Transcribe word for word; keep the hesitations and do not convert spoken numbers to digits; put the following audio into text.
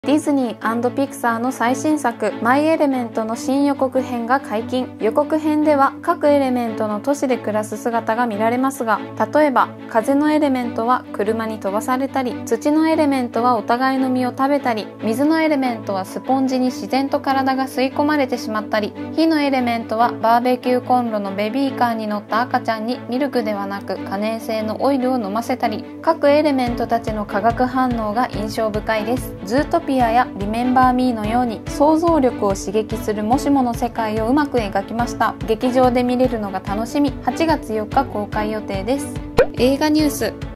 ディズニー&ピクサーの最新作マイ・エレメントの新予告編が解禁。予告編では各エレメントの都市で暮らす姿が見られますが、例えば風のエレメントは車に飛ばされたり、土のエレメントはお互いの実を食べたり、水のエレメントはスポンジに自然と体が吸い込まれてしまったり、火のエレメントはバーベキューコンロのベビーカーに乗った赤ちゃんにミルクではなく可燃性のオイルを飲ませたり、各エレメントたちの化学反応が印象深いです。ズートピアやリメンバーミーのように想像力を刺激するもしもの世界をうまく描きました。劇場で見れるのが楽しみ。はちがつよっか公開予定です。映画ニュース。